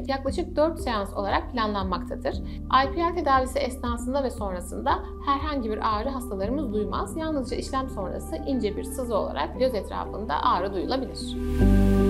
yaklaşık 4 seans olarak planlanmaktadır. IPL tedavisi esnasında ve sonrasında herhangi bir ağrı hastalarımız duymaz. Yalnızca işlem sonrası ince bir sızı olarak göz etrafında ağrı duyulabilir.